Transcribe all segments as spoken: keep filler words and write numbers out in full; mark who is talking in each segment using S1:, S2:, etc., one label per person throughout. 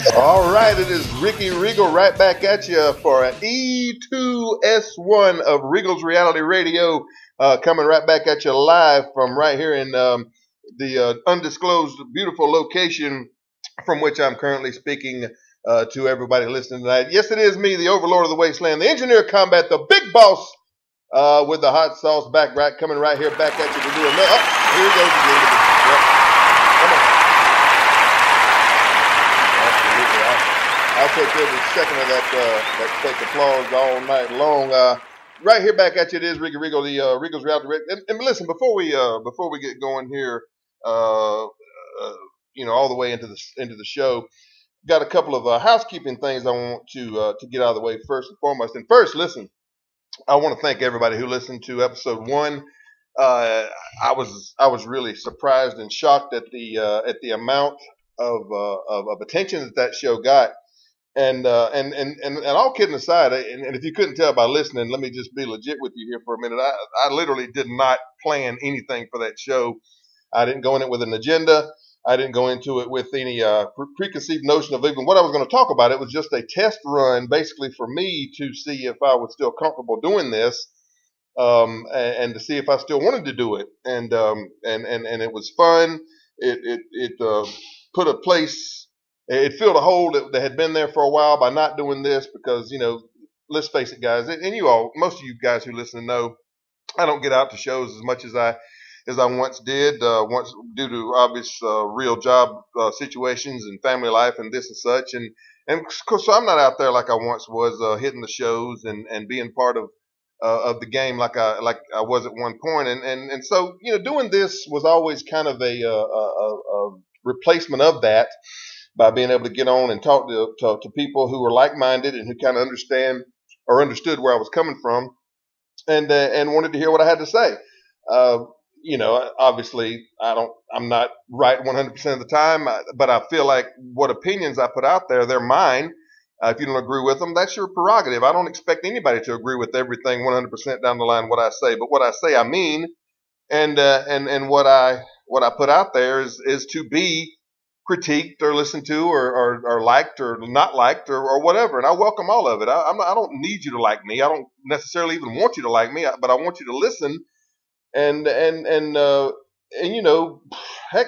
S1: All right, it is Ricky Regal right back at you for an E two S one of Regal's Reality Radio, uh, coming right back at you live from right here in um, the uh, undisclosed beautiful location from which I'm currently speaking uh, to everybody listening tonight. Yes, it is me, the Overlord of the Wasteland, the Engineer of Combat, the Big Boss uh, with the hot sauce back, right, coming right here back at you to do another. Oh, here he goes again. Yep. Come on. I'll take every second of that uh, that fake applause all night long. Uh, right here, back at you. It is Ricky Regal, the uh, Regal's Reality. And, and listen, before we uh, before we get going here, uh, uh, you know, all the way into the into the show, got a couple of uh, housekeeping things I want to uh, to get out of the way first and foremost. And first, listen, I want to thank everybody who listened to episode one. Uh, I was I was really surprised and shocked at the uh, at the amount of, uh, of of attention that that show got. And, uh, and, and, and, and all kidding aside, and, and if you couldn't tell by listening, let me just be legit with you here for a minute. I, I literally did not plan anything for that show. I didn't go in it with an agenda. I didn't go into it with any uh, pre- preconceived notion of even what I was going to talk about. It was just a test run, basically, for me to see if I was still comfortable doing this, um, and, and to see if I still wanted to do it. And um, and, and, and it was fun. It it, it uh, put a place. It filled a hole that, that had been there for a while by not doing this because, you know, let's face it, guys, and you all, most of you guys who listen know, I don't get out to shows as much as I as I once did, uh, once due to obvious uh, real job uh, situations and family life and this and such, and and of course, so I'm not out there like I once was, uh, hitting the shows and, and being part of uh, of the game like I like I was at one point, and and and so you know, doing this was always kind of a, uh, a, a, a replacement of that, by being able to get on and talk to, to, to people who were like-minded and who kind of understand or understood where I was coming from, and uh, and wanted to hear what I had to say. Uh, you know, obviously, I don't, I'm not right one hundred percent of the time, but I feel like what opinions I put out there, they're mine. Uh, if you don't agree with them, that's your prerogative. I don't expect anybody to agree with everything one hundred percent down the line what I say, but what I say, I mean, and uh, and and what I what I put out there is is to be critiqued or listened to or, or, or liked or not liked or, or whatever. And I welcome all of it. I, I'm not, I don't need you to like me. I don't necessarily even want you to like me, but I want you to listen and, and, and, uh, and, you know, heck,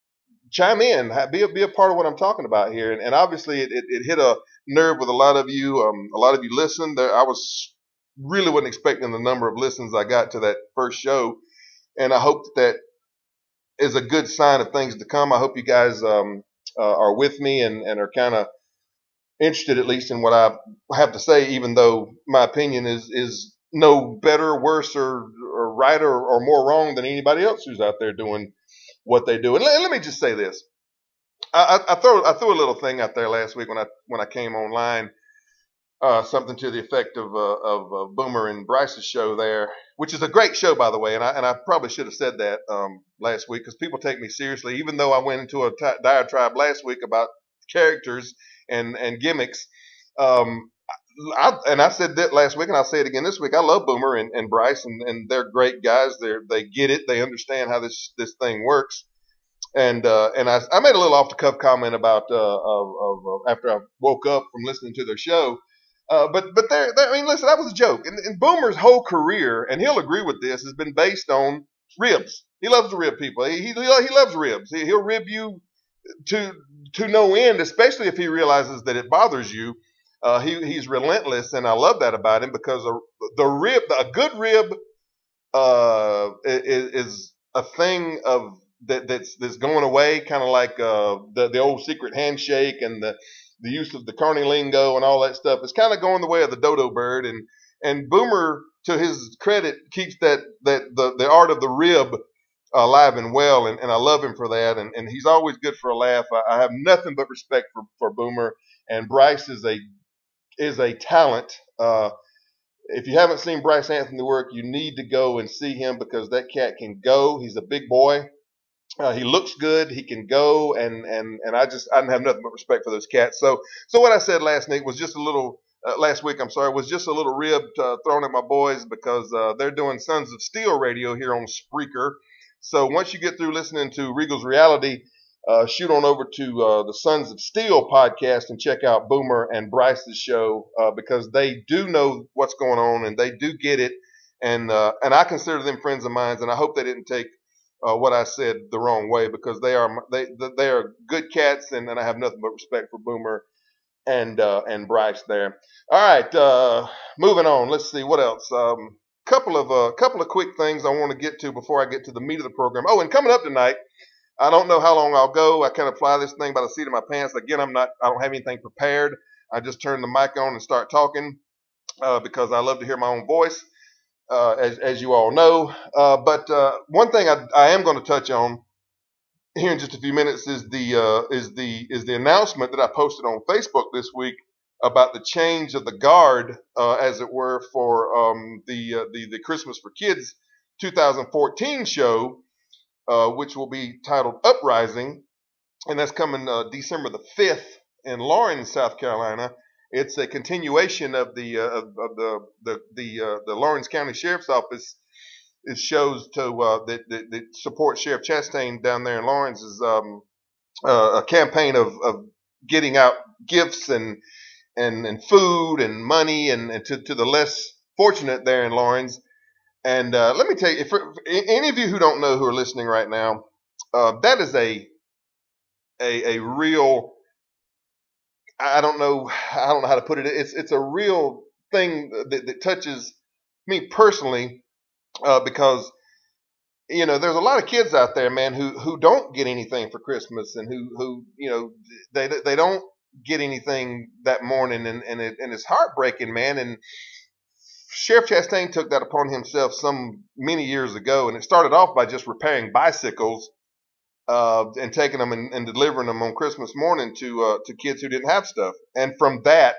S1: chime in, be a, be a part of what I'm talking about here. And, and obviously it, it, it hit a nerve with a lot of you. Um, a lot of you listened. There, I was really wasn't expecting the number of listens I got to that first show. And I hope that is a good sign of things to come. I hope you guys um, uh, are with me and, and are kind of interested, at least, in what I have to say, even though my opinion is is no better, worse, or, or right or, or more wrong than anybody else who's out there doing what they do. And let, let me just say this: I, I, I throw I threw a little thing out there last week when I when I came online. Uh, something to the effect of, uh, of uh, Boomer and Bryce's show there, which is a great show, by the way. And I, and I probably should have said that um, last week because people take me seriously, even though I went into a t- diatribe last week about characters and, and gimmicks. Um, I, and I said that last week, and I'll say it again this week. I love Boomer and, and Bryce, and, and they're great guys. They they get it. They understand how this this thing works. And uh, and I, I made a little off the cuff comment about uh, of, of, of after I woke up from listening to their show. Uh, but but there, I mean, listen, that was a joke. And, and Boomer's whole career, and he'll agree with this, has been based on ribs. He loves to rib people. He he, he loves ribs. He, he'll rib you to to no end, especially if he realizes that it bothers you. Uh, he he's relentless, and I love that about him because a, the rib, a good rib, uh, is, is a thing of that that's that's going away, kind of like uh, the the old secret handshake and the the use of the carny lingo and all that stuff. It's kind of going the way of the dodo bird, and and Boomer, to his credit, keeps that that the the art of the rib alive and well, and, and I love him for that. And, and he's always good for a laugh. I, I have nothing but respect for, for Boomer, and Bryce is a is a talent. Uh, if you haven't seen Bryce Anthony work, you need to go and see him because that cat can go. He's a big boy. Uh, he looks good. He can go, and and and I just I have nothing but respect for those cats. So so what I said last night was just a little uh, last week. I'm sorry, was just a little rib uh, thrown at my boys because uh, they're doing Sons of Steel radio here on Spreaker. So once you get through listening to Regal's Reality, uh, shoot on over to uh, the Sons of Steel podcast and check out Boomer and Bryce's show uh, because they do know what's going on and they do get it. And uh, and I consider them friends of mine, and I hope they didn't take uh, what I said the wrong way because they are they they are good cats, and, and I have nothing but respect for Boomer and uh, and Bryce there. All right, uh, moving on. Let's see what else. Um, couple of uh, couple of quick things I want to get to before I get to the meat of the program. Oh, and coming up tonight, I don't know how long I'll go. I kind of fly this thing by the seat of my pants. Again, I'm not. I don't have anything prepared. I just turn the mic on and start talking uh, because I love to hear my own voice, uh, as as you all know. Uh, but uh, one thing I, I am going to touch on here in just a few minutes is the uh, is the is the announcement that I posted on Facebook this week about the change of the guard, uh, as it were, for um, the uh, the the Christmas for Kids two thousand fourteen show, uh, which will be titled Uprising, and that's coming uh, December the fifth in Lawrence, South Carolina. It's a continuation of the uh, of, of the the the uh, the Lawrence County Sheriff's Office. It shows to uh, that, that, that support Sheriff Chastain down there in Lawrence is um, uh, a campaign of, of getting out gifts and and, and food and money and, and to, to the less fortunate there in Lawrence. And uh, let me tell you, if, for, if any of you who don't know who are listening right now, uh, that is a a, a real I don't know I don't know how to put it. It's it's a real thing that, that touches me personally. Uh, because, you know, there's a lot of kids out there, man, who, who don't get anything for Christmas and who, who you know, they they don't get anything that morning. And, and, it, and it's heartbreaking, man. And Sheriff Chastain took that upon himself some many years ago. And it started off by just repairing bicycles uh, and taking them and, and delivering them on Christmas morning to uh, to kids who didn't have stuff. And from that,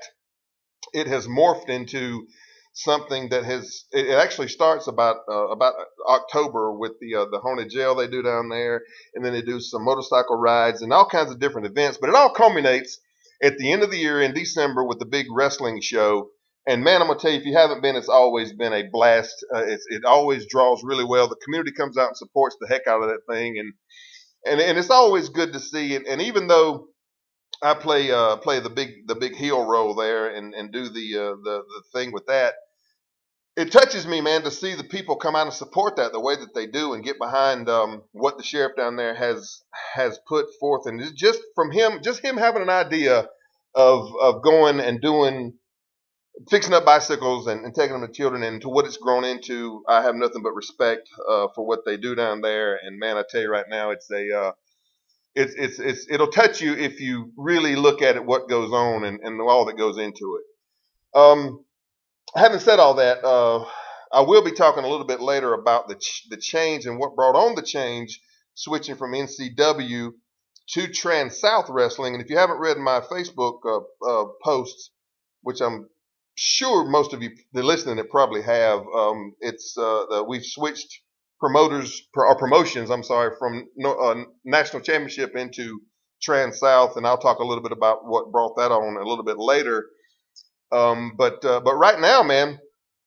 S1: it has morphed into something that has it actually starts about uh, about October with the uh, the haunted jail they do down there, and then they do some motorcycle rides and all kinds of different events. But it all culminates at the end of the year in December with the big wrestling show. And man, I'm gonna tell you, if you haven't been, it's always been a blast. Uh, it's, it always draws really well. The community comes out and supports the heck out of that thing, and and and it's always good to see. And, and even though I play uh, play the big the big heel role there and, and do the uh, the the thing with that. It touches me, man, to see the people come out and support that the way that they do and get behind um, what the sheriff down there has has put forth. And it's just from him, just him having an idea of of going and doing, fixing up bicycles and, and taking them to children and to what it's grown into. I have nothing but respect uh, for what they do down there. And man, I tell you right now, it's a uh, it's it's it's it'll touch you if you really look at it, what goes on and, and all that goes into it. Um, Having said all that, uh, I will be talking a little bit later about the ch- the change and what brought on the change, switching from N C W to Trans South Wrestling. And if you haven't read my Facebook uh, uh, posts, which I'm sure most of you that are listening that probably have, um, it's uh, the, we've switched promoters or promotions. I'm sorry, from no, uh, national championship into Trans South, and I'll talk a little bit about what brought that on a little bit later. Um, but uh, but right now, man,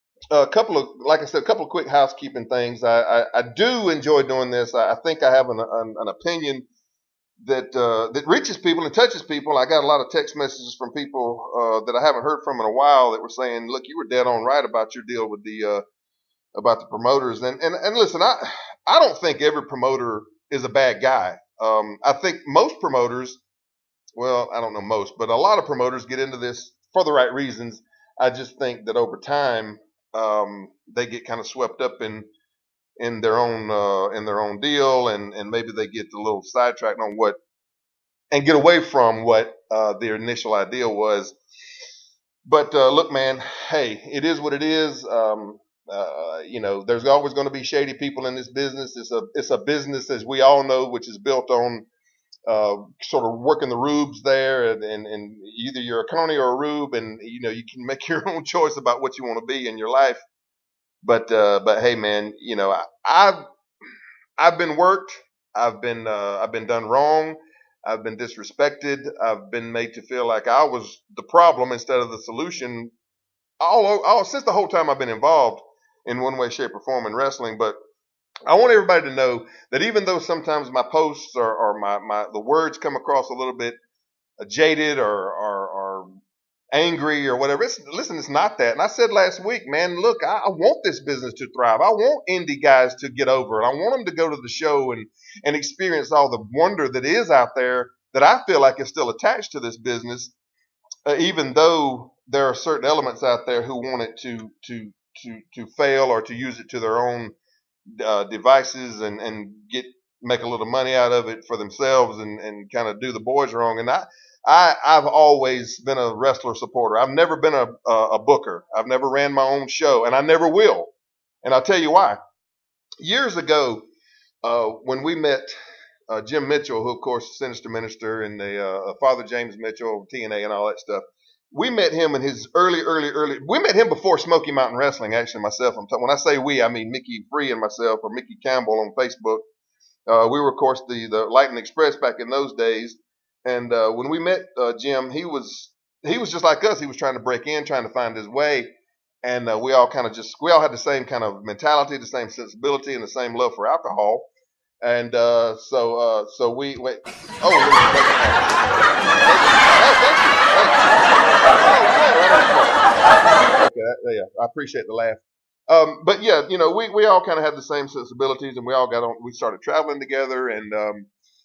S1: a couple of, like I said, a couple of quick housekeeping things. I, I, I do enjoy doing this. I, I think I have an, an, an opinion that uh, that reaches people and touches people. I got a lot of text messages from people uh, that I haven't heard from in a while that were saying, "Look, you were dead on right about your deal with the uh, about the promoters." And and and listen, I I don't think every promoter is a bad guy. Um, I think most promoters, well, I don't know most, but a lot of promoters get into this for the right reasons. I just think that over time, um, they get kind of swept up in in their own uh, in their own deal, and and maybe they get a little sidetracked on what and get away from what uh, their initial idea was. But uh, look, man, hey, it is what it is. Um, uh, you know, there's always going to be shady people in this business. It's a it's a business, as we all know, which is built on uh, sort of working the rubes there, and, and, and either you're a coney or a rube, and you know you can make your own choice about what you want to be in your life. But uh, but hey, man, you know I, I've I've been worked, I've been uh, I've been done wrong, I've been disrespected, I've been made to feel like I was the problem instead of the solution. All, all since the whole time I've been involved in one way, shape, or form in wrestling, but I want everybody to know that even though sometimes my posts or, or my, my the words come across a little bit jaded or, or, or angry or whatever. It's, listen, it's not that. And I said last week, man, look, I, I want this business to thrive. I want indie guys to get over it. I want them to go to the show and, and experience all the wonder that is out there that I feel like is still attached to this business, uh, even though there are certain elements out there who want it to to to to fail or to use it to their own uh, devices and and get make a little money out of it for themselves and and kind of do the boys wrong. And I I I've always been a wrestler supporter. I've never been a a, a booker. I've never ran my own show, and I never will. And I'll tell you why. Years ago, uh, when we met uh, Jim Mitchell, who of course Sinister Minister and the uh, Father James Mitchell, T N A, and all that stuff. We met him in his early, early, early. We met him before Smoky Mountain Wrestling. Actually, myself. I'm t- when I say we, I mean Mickey Free and myself, or Mickey Campbell on Facebook. Uh, we were, of course, the the Lightning Express back in those days. And uh, when we met uh, Jim, he was he was just like us. He was trying to break in, trying to find his way. And uh, we all kind of just we all had the same kind of mentality, the same sensibility, and the same love for alcohol. And uh, so uh, so we wait. Oh, oh, thank you. Okay, yeah, I appreciate the laugh. Um, but yeah, you know, we, we all kind of had the same sensibilities, and we all got on. We started traveling together, and um,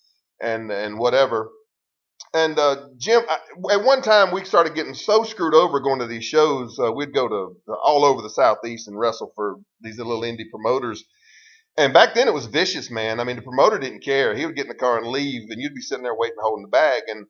S1: and and whatever. And uh, Jim, I, at one time, we started getting so screwed over going to these shows. Uh, we'd go to, to all over the Southeast and wrestle for these little indie promoters. And back then, it was vicious, man. I mean, the promoter didn't care. He would get in the car and leave, and you'd be sitting there waiting, holding the bag. And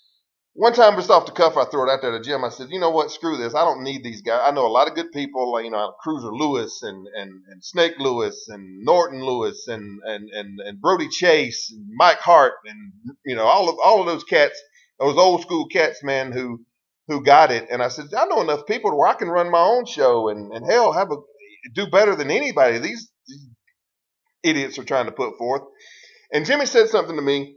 S1: one time, just off the cuff, I threw it out there to Jim. I said, you know what? Screw this. I don't need these guys. I know a lot of good people, like, you know, Cruiser Lewis and, and, and Snake Lewis and Norton Lewis and, and, and, and Brody Chase and Mike Hart and, you know, all of all of those cats, those old school cats, man, who who got it. And I said, I know enough people where I can run my own show and, and hell, have a do better than anybody these, these idiots are trying to put forth. And Jimmy said something to me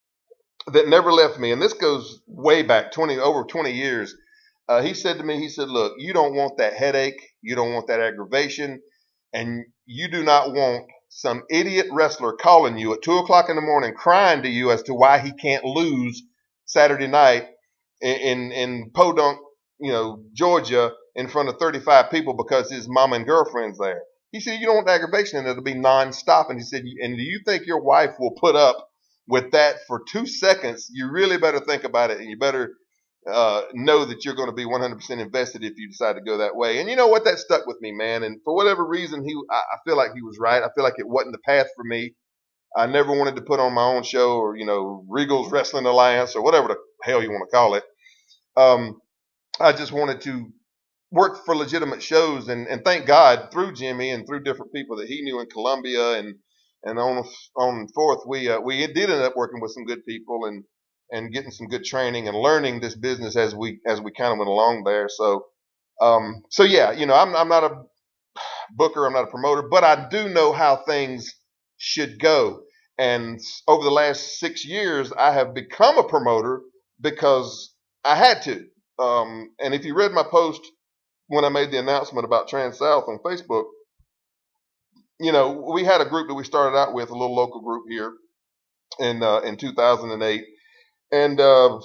S1: that never left me, and this goes way back, twenty over twenty years. Uh, he said to me, he said, look, you don't want that headache, you don't want that aggravation, and you do not want some idiot wrestler calling you at two o'clock in the morning crying to you as to why he can't lose Saturday night in in, in Podunk, you know, Georgia, in front of thirty-five people because his mama and girlfriend's there. He said, you don't want the aggravation, and it'll be nonstop. And he said, and do you think your wife will put up with that for two seconds? You really better think about it, and you better uh, know that you're going to be one hundred percent invested if you decide to go that way. And you know what? That stuck with me, man. And for whatever reason, he, I, I feel like he was right. I feel like it wasn't the path for me. I never wanted to put on my own show or, you know, Regal's Wrestling Alliance or whatever the hell you want to call it. Um, I just wanted to work for legitimate shows, and, and thank God through Jimmy and through different people that he knew in Columbia and and on on and forth, we uh, we did end up working with some good people and and getting some good training and learning this business as we as we kind of went along there. So um, so yeah, you know, I'm I'm not a booker, I'm not a promoter, but I do know how things should go. And over the last six years, I have become a promoter because I had to. Um, and if you read my post when I made the announcement about Trans South on Facebook, you know, we had a group that we started out with, a little local group here in uh, in two thousand eight, and uh,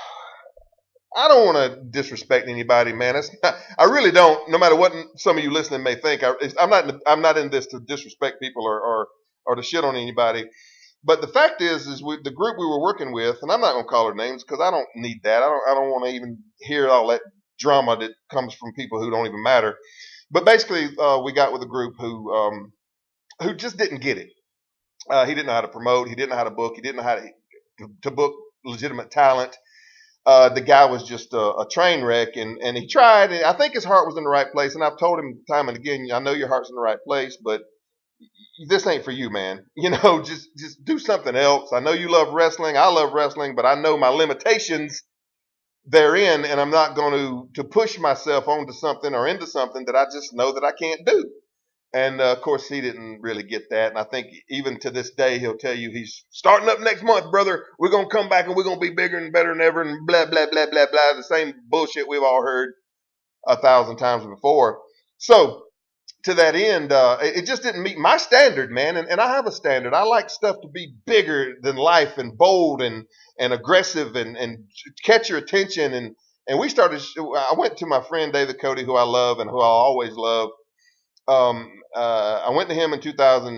S1: I don't want to disrespect anybody, man. It's not, I really don't. No matter what some of you listening may think, I, I'm not. I'm not in this to disrespect people or or, or to shit on anybody. But the fact is, is we, the group we were working with, and I'm not going to call their names because I don't need that. I don't. I don't want to even hear all that drama that comes from people who don't even matter. But basically, uh, we got with a group who um, who just didn't get it. Uh, he didn't know how to promote. He didn't know how to book. He didn't know how to to book legitimate talent. Uh, the guy was just a, a train wreck, and, and he tried. And I think his heart was in the right place. And I've told him time and again, I know your heart's in the right place, but this ain't for you, man. You know, just just do something else. I know you love wrestling. I love wrestling, but I know my limitations therein, and I'm not going to to push myself onto something or into something that I just know that I can't do. And uh, of course, he didn't really get that. And I think even to this day, he'll tell you he's starting up next month, brother. We're going to come back and we're going to be bigger and better than ever and blah, blah, blah, blah, blah. The same bullshit we've all heard a thousand times before. So to that end, uh, it it just didn't meet my standard, man. And, and I have a standard. I like stuff to be bigger than life and bold and, and aggressive and, and catch your attention. And, and we started, I went to my friend David Cody, who I love and who I always love. Um, uh, I went to him in two thousand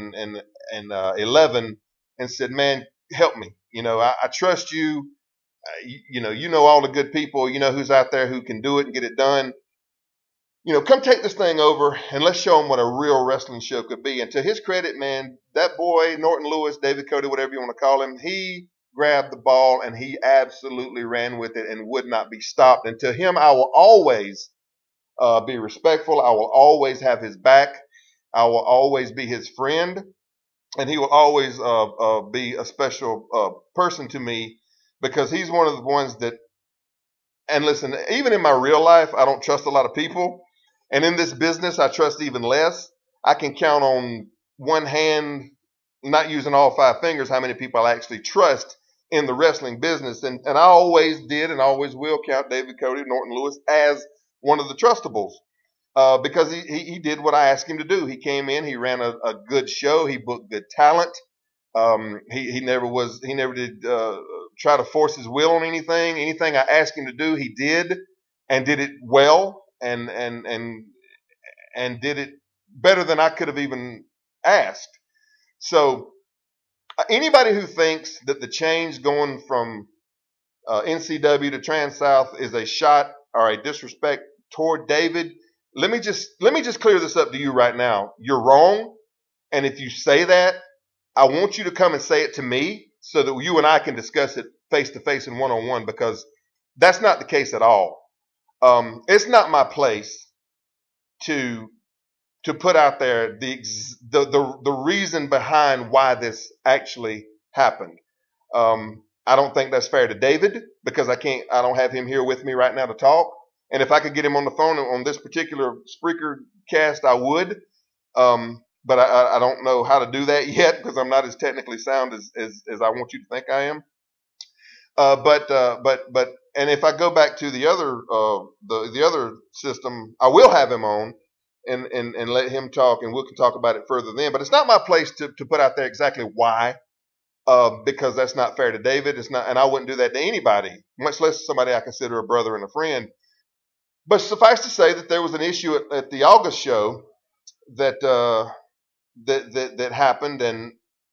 S1: eleven and said, man, help me. You know, I, I trust you. Uh, you. You know, you know all the good people. You know who's out there who can do it and get it done. You know, come take this thing over and let's show him what a real wrestling show could be. And to his credit, man, that boy, Norton Lewis, David Cody, whatever you want to call him, he grabbed the ball and he absolutely ran with it and would not be stopped. And to him, I will always uh, be respectful. I will always have his back. I will always be his friend. And he will always uh, uh, be a special uh, person to me because he's one of the ones that, and listen, even in my real life, I don't trust a lot of people. And in this business, I trust even less. I can count on one hand, not using all five fingers, how many people I actually trust in the wrestling business. And, and I always did and always will count David Cody, Norton Lewis as one of the trustables uh, because he, he, he did what I asked him to do. He came in, he ran a, a good show, he booked good talent. Um, he, he never was, he never did uh, try to force his will on anything. Anything I asked him to do, he did and did it well. And and and and did it better than I could have even asked. So uh, anybody who thinks that the change going from uh, N C W to Trans South is a shot or a disrespect toward David, let me just let me just clear this up to you right now. You're wrong, and if you say that, I want you to come and say it to me so that you and I can discuss it face to face and one on one because that's not the case at all. Um, it's not my place to to put out there the, the the the reason behind why this actually happened. Um, I don't think that's fair to David because I can't. I don't have him here with me right now to talk. And if I could get him on the phone on this particular Spreaker cast, I would. Um, but I, I don't know how to do that yet because I'm not as technically sound as, as as I want you to think I am. Uh, but uh, but but and if I go back to the other uh, the the other system, I will have him on and, and and let him talk, and we can talk about it further then. But it's not my place to to put out there exactly why, uh, because that's not fair to David. It's not, and I wouldn't do that to anybody, much less somebody I consider a brother and a friend. But suffice to say that there was an issue at, at the August show that uh, that that that happened, and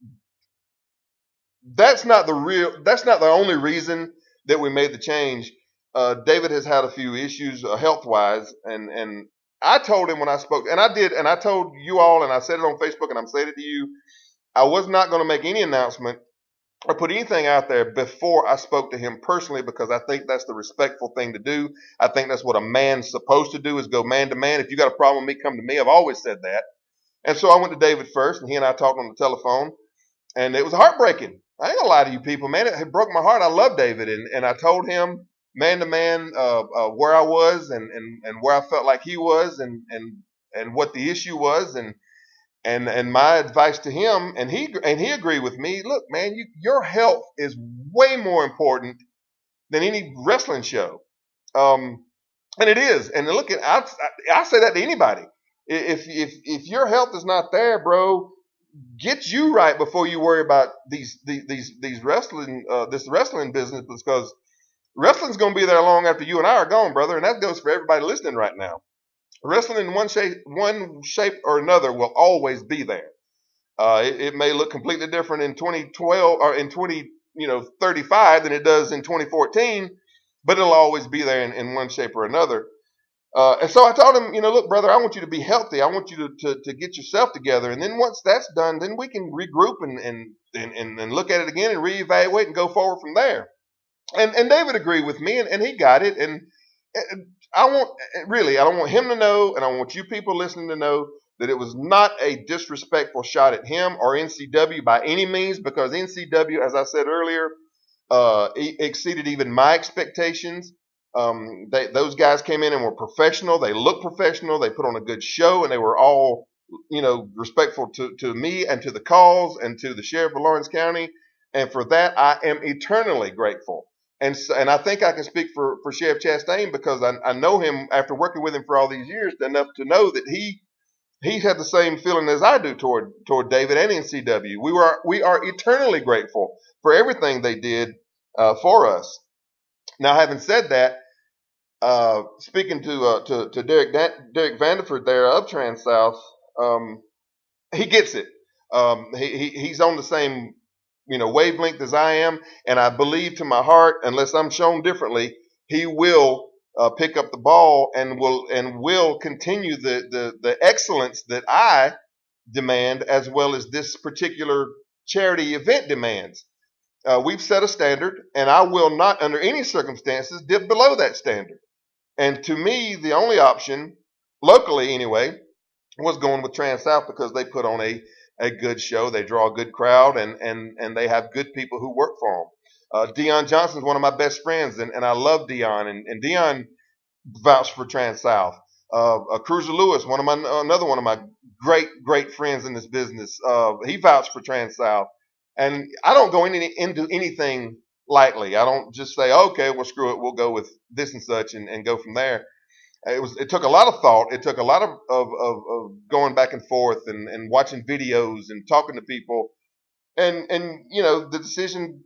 S1: that's not the real that's not the only reason that we made the change. uh, David has had a few issues uh, health wise, and and I told him when I spoke, and I did, and I told you all, and I said it on Facebook, and I'm saying it to you, I was not going to make any announcement or put anything out there before I spoke to him personally because I think that's the respectful thing to do. I think that's what a man's supposed to do is go man to man. If you got a problem with me, come to me. I've always said that. And so I went to David first, and he and I talked on the telephone. And it was heartbreaking. I ain't gonna lie to you people, man. It, it broke my heart. I love David, and, and I told him man to man uh, uh, where I was and, and, and where I felt like he was, and and and what the issue was, and and and my advice to him, and he and he agreed with me. Look, man, you, your health is way more important than any wrestling show, um, and it is. And look, at I I say that to anybody. If if if your health is not there, bro, get you right before you worry about these these these, these wrestling uh, this wrestling business, because wrestling's going to be there long after you and I are gone, brother, and that goes for everybody listening right now. Wrestling in one shape one shape or another will always be there. Uh, it, it may look completely different in twenty twelve or in twenty you know thirty-five than it does in twenty fourteen, but it'll always be there in, in one shape or another. Uh, and so I told him, you know, look, brother, I want you to be healthy. I want you to, to, to get yourself together. And then once that's done, then we can regroup and, and, and, and look at it again and reevaluate and go forward from there. And, and David agreed with me, and, and he got it. And, and I want, really, I don't want him to know, and I want you people listening to know that it was not a disrespectful shot at him or N C W by any means, because N C W, as I said earlier, uh, exceeded even my expectations. Um, they, those guys came in and were professional. They looked professional. They put on a good show, and they were all, you know, respectful to, to me and to the cause and to the sheriff of Lawrence County. And for that, I am eternally grateful. And so, and I think I can speak for, for Sheriff Chastain because I, I know him after working with him for all these years enough to know that he he had the same feeling as I do toward toward David and N C W. We were we are eternally grateful for everything they did uh, for us. Now, having said that, uh, speaking to uh, to, to Derek Dan- Derek Vanderford there of Trans South, um, he gets it. Um, he, he he's on the same you know wavelength as I am, and I believe to my heart, unless I'm shown differently, he will uh, pick up the ball and will and will continue the the the excellence that I demand, as well as this particular charity event demands. Uh, we've set a standard, and I will not, under any circumstances, dip below that standard. And to me, the only option, locally anyway, was going with Trans South because they put on a, a good show. They draw a good crowd, and and and they have good people who work for them. Uh, Dion Johnson's one of my best friends, and, and I love Dion. And, and Dion vouched for Trans South. Uh, uh, Cruiser Lewis, one of my another one of my great great friends in this business, uh, he vouched for Trans South. And I don't go any, into anything lightly. I don't just say, okay, well, screw it, we'll go with this and such, and, and go from there. It was. It took a lot of thought. It took a lot of of, of, of going back and forth and, and watching videos and talking to people, and and you know the decision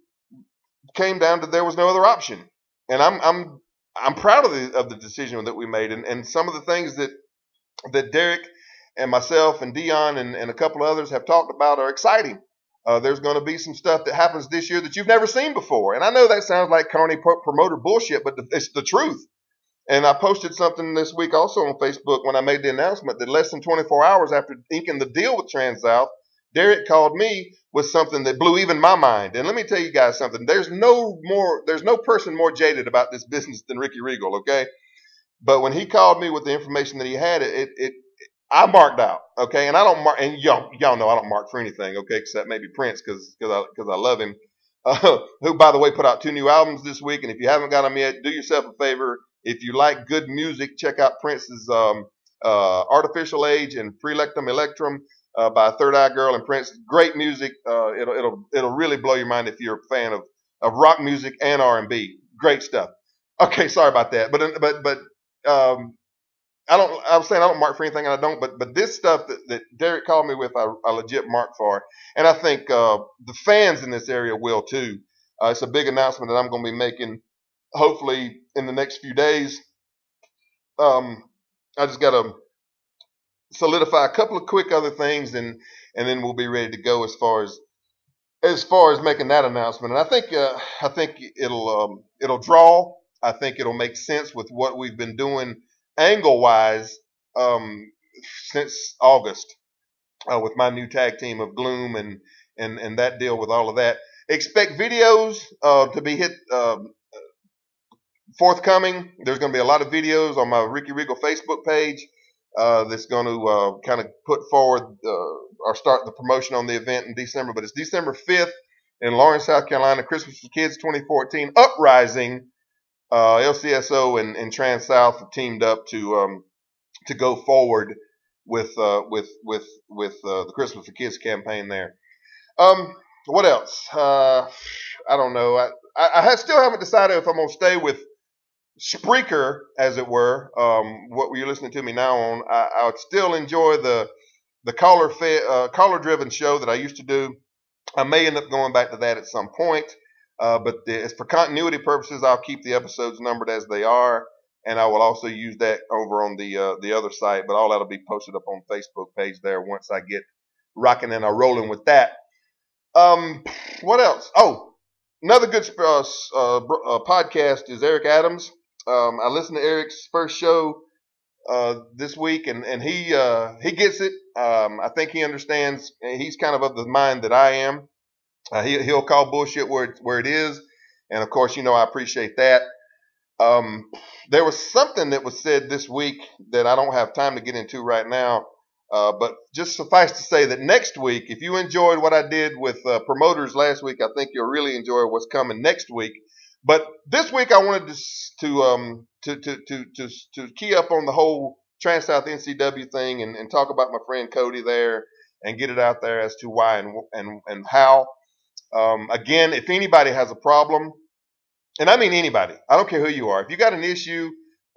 S1: came down to there was no other option. And I'm I'm I'm proud of the of the decision that we made, and, and some of the things that that Derek and myself and Dion and, and a couple of others have talked about are exciting. Uh, there's going to be some stuff that happens this year that you've never seen before, and I know that sounds like corny pro- promoter bullshit, but it's the truth. And I posted something this week also on Facebook when I made the announcement that less than twenty-four hours after inking the deal with Trans South, Derek called me with something that blew even my mind. And let me tell you guys something. There's no more, there's no person more jaded about this business than Ricky Regal, okay? But when he called me with the information that he had, it, it, it I marked out, okay? And I don't mark, and y'all, y'all know I don't mark for anything, okay? Except maybe Prince, because because I, cause I love him. Uh, who, by the way, put out two new albums this week. And if you haven't got them yet, do yourself a favor. If you like good music, check out Prince's um, uh, Artificial Age and Prelectum Electrum uh, by Third Eye Girl and Prince. Great music. Uh, it'll it'll it'll really blow your mind if you're a fan of, of rock music and R and B. Great stuff. Okay, sorry about that. But but but um, I don't. I was saying I don't mark for anything, and I don't. But but this stuff that, that Derek called me with, I, I legit mark for, and I think uh, the fans in this area will too. Uh, it's a big announcement that I'm going to be making, hopefully in the next few days. Um, I just got to solidify a couple of quick other things, and and then we'll be ready to go as far as as far as making that announcement. And I think uh, I think it'll um, it'll draw. I think it'll make sense with what we've been doing angle wise um, since August uh, with my new tag team of Gloom and and and that deal with all of that. Expect videos uh, to be hit uh, forthcoming. There's going to be a lot of videos on my Ricky Regal Facebook page uh, that's going to uh, kind of put forward uh, or start the promotion on the event in December. But it's December fifth in Lawrence, South Carolina, Christmas for Kids twenty fourteen Uprising. Uh, L C S O and, and Trans South have teamed up to um, to go forward with uh, with with with uh, the Christmas for Kids campaign there. Um, what else? Uh, I don't know. I, I, I still haven't decided if I'm going to stay with Spreaker, as it were. Um, what you're listening to me now on, I, I would still enjoy the the caller fe- uh, caller driven show that I used to do. I may end up going back to that at some point. Uh, but the, as for continuity purposes, I'll keep the episodes numbered as they are, and I will also use that over on the uh, the other site. But all that'll be posted up on Facebook page there once I get rocking and rolling with that. Um, what else? Oh, another good uh, uh, uh, podcast is Eric Adams. Um, I listened to Eric's first show uh, this week, and and he uh, he gets it. Um, I think he understands. He's kind of of the mind that I am. Uh, he, he'll call bullshit where it, where it is. And of course, you know, I appreciate that. Um, there was something that was said this week that I don't have time to get into right now. Uh, but just suffice to say that next week, if you enjoyed what I did with uh, promoters last week, I think you'll really enjoy what's coming next week. But this week, I wanted to to um, to, to to to to key up on the whole Trans South N C W thing and, and talk about my friend Cody there and get it out there as to why and and and how. Um, again, if anybody has a problem, and I mean anybody, I don't care who you are. If you got an issue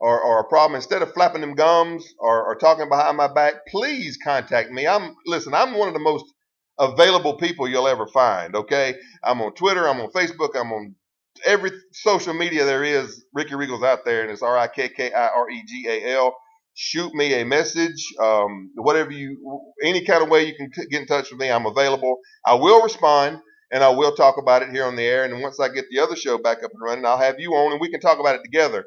S1: or, or a problem, instead of flapping them gums or, or talking behind my back, please contact me. I'm listen, I'm one of the most available people you'll ever find, okay? I'm on Twitter, I'm on Facebook, I'm on every social media there is. Ricky Regal's out there, and it's R I K K I R E G A L. Shoot me a message, um, whatever you, any kind of way you can get in touch with me, I'm available. I will respond, and I will talk about it here on the air. And once I get the other show back up and running, I'll have you on, and we can talk about it together.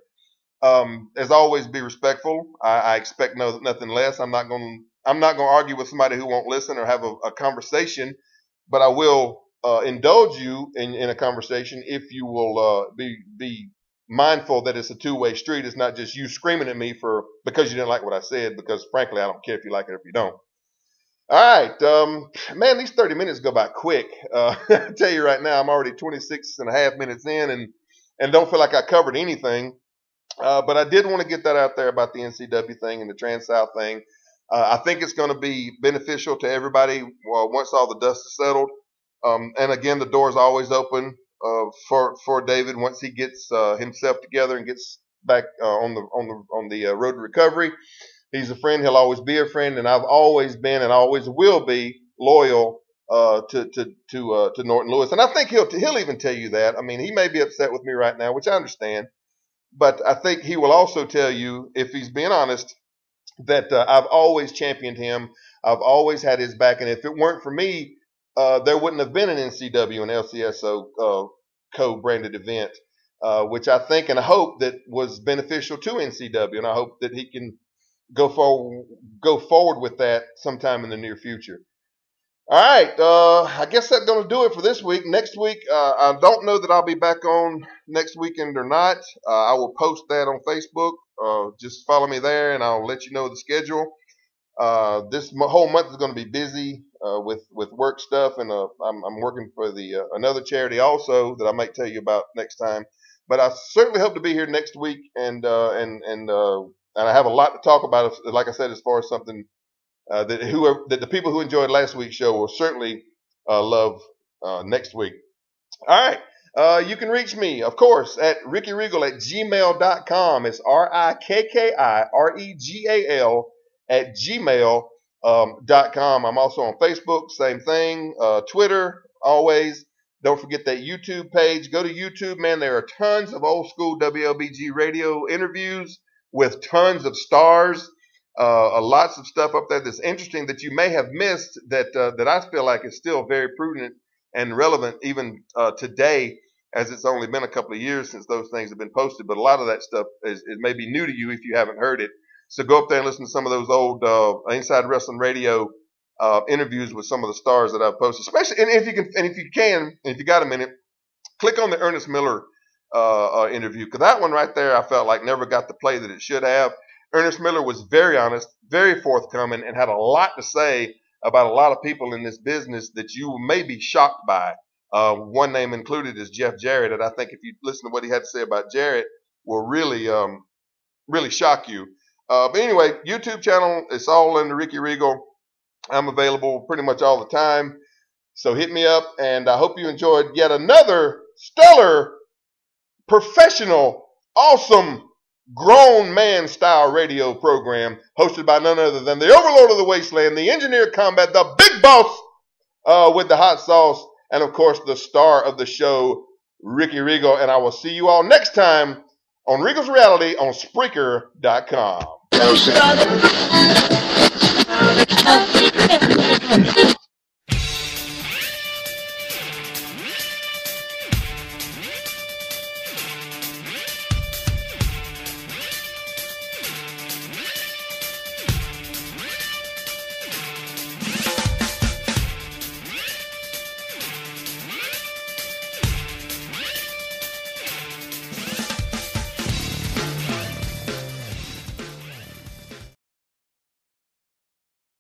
S1: Um, as always, be respectful. I, I expect no, nothing less. I'm not going. I'm not going to argue with somebody who won't listen or have a, a conversation, but I will uh, indulge you in, in a conversation if you will uh, be be. mindful that it's a two-way street. It's not just you screaming at me for because you didn't like what I said, because frankly I don't care if you like it or if you don't. All right, um, man, these thirty minutes go by quick. Uh, I tell you right now, I'm already twenty-six and a half minutes in, and and don't feel like I covered anything. Uh, but I did want to get that out there about the N C W thing and the Trans-South thing. Uh, I think it's going to be beneficial to everybody uh, once all the dust is settled. Um, and again, the door is always open uh, for for David once he gets uh, himself together and gets back uh, on the on the on the uh, road to recovery. He's a friend. He'll always be a friend, and I've always been and always will be loyal uh, to to to uh, to Norton Lewis. And I think he'll he'll even tell you that. I mean, he may be upset with me right now, which I understand, but I think he will also tell you, if he's being honest, that uh, I've always championed him. I've always had his back, and if it weren't for me, uh, there wouldn't have been an N C W and L C S O uh, co-branded event, uh, which I think and I hope that was beneficial to N C W, and I hope that he can go forward go forward with that sometime in the near future. All right, uh, I guess that's going to do it for this week. Next week, uh, I don't know that I'll be back on next weekend or not. Uh, I will post that on Facebook. Uh, just follow me there, and I'll let you know the schedule. Uh, this m- whole month is going to be busy uh, with with work stuff, and uh, I'm, I'm working for the uh, another charity also that I might tell you about next time. But I certainly hope to be here next week, and uh, and and uh, and I have a lot to talk about. Like I said, as far as something. Uh, that whoever that the people who enjoyed last week's show will certainly uh, love uh, next week. All right. Uh, you can reach me, of course, at Ricky Regal at gmail dot com. It's R I K K I R E G A L at gmail dot com. I'm also on Facebook, same thing. Uh, Twitter, always. Don't forget that YouTube page. Go to YouTube, man. There are tons of old school W L B G radio interviews with tons of stars. Uh, lots of stuff up there that's interesting that you may have missed that uh, that I feel like is still very prudent and relevant even uh, today, as it's only been a couple of years since those things have been posted. But a lot of that stuff is it may be new to you if you haven't heard it. So go up there and listen to some of those old uh, Inside Wrestling Radio uh, interviews with some of the stars that I've posted. Especially, and if you can, and if you can, if you got a minute, click on the Ernest Miller uh, uh, interview, because that one right there I felt like never got the play that it should have. Ernest Miller was very honest, very forthcoming, and had a lot to say about a lot of people in this business that you may be shocked by. Uh, one name included is Jeff Jarrett, and I think if you listen to what he had to say about Jarrett, will really, um, really shock you. Uh, but anyway, YouTube channel, it's all under Ricky Regal. I'm available pretty much all the time, so hit me up, and I hope you enjoyed yet another stellar, professional, awesome, grown man style radio program hosted by none other than the overlord of the wasteland, the engineer combat, the big boss uh, with the hot sauce, and of course the star of the show, Ricky Regal. And I will see you all next time on Regal's Reality on Spreaker dot com.